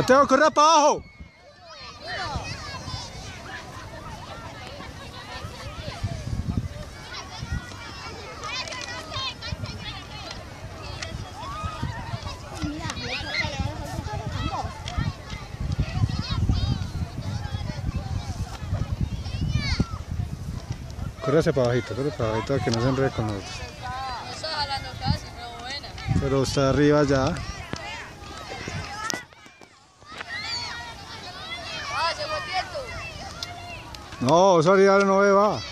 Mateo, corre para abajo. Corre hacia para bajito, que no se enrede con nosotros. No estás hablando casi, pero buena. Pero está arriba ya. Ah, se fue quieto. No, eso arriba no ve, va.